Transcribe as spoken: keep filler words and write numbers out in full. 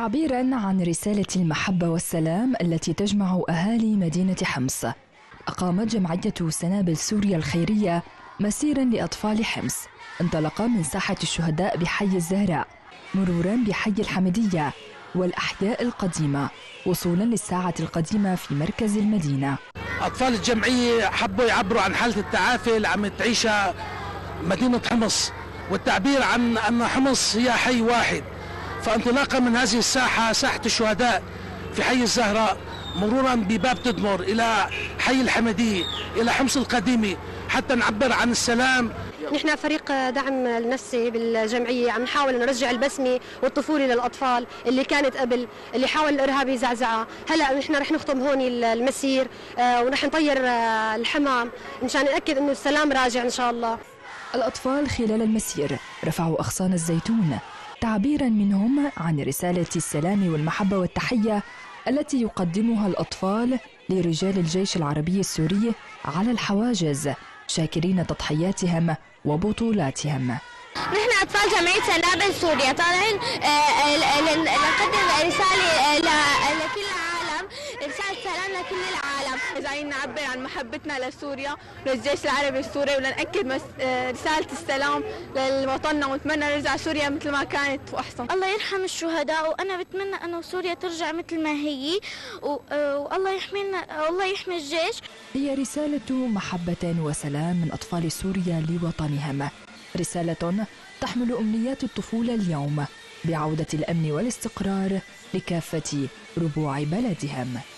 تعبيراً عن رسالة المحبة والسلام التي تجمع أهالي مدينة حمص، أقامت جمعية سنابل سوريا الخيرية مسيراً لأطفال حمص، انطلق من ساحة الشهداء بحي الزهراء مروراً بحي الحمدية والأحياء القديمة وصولاً للساعة القديمة في مركز المدينة. أطفال الجمعية حبوا يعبروا عن حالة التعافي اللي عم تعيشها مدينة حمص، والتعبير عن أن حمص هي حي واحد. فانطلاقا من هذه الساحة، ساحة الشهداء في حي الزهراء، مرورا بباب تدمر إلى حي الحمدية إلى حمص القديمة، حتى نعبر عن السلام. نحن فريق دعم النفسي بالجمعية، عم نحاول نرجع البسمة والطفولة للأطفال اللي كانت قبل، اللي حاول الإرهاب يزعزعها. هلا نحن رح نختم هون المسير ورح نطير الحمام مشان نأكد إنه السلام راجع إن شاء الله. الأطفال خلال المسير رفعوا أغصان الزيتون تعبيراً منهم عن رسالة السلام والمحبة والتحية التي يقدمها الأطفال لرجال الجيش العربي السوري على الحواجز، شاكرين تضحياتهم وبطولاتهم. نحن أطفال جمعية سنابل سوريا طالعين نقدم رسالة لكل العالم، رسالة سلام لكل العالم. جايين نعبر عن محبتنا لسوريا وللجيش العربي السوري، ولنأكد رسالة السلام لوطننا، ونتمنى نرجع سوريا مثل ما كانت وأحسن. الله يرحم الشهداء، وأنا بتمنى أنه سوريا ترجع مثل ما هي، والله يحمينا والله يحمي الجيش. هي رسالة محبة وسلام من أطفال سوريا لوطنهم، رسالة تحمل أمنيات الطفولة اليوم بعودة الأمن والاستقرار لكافة ربوع بلدهم.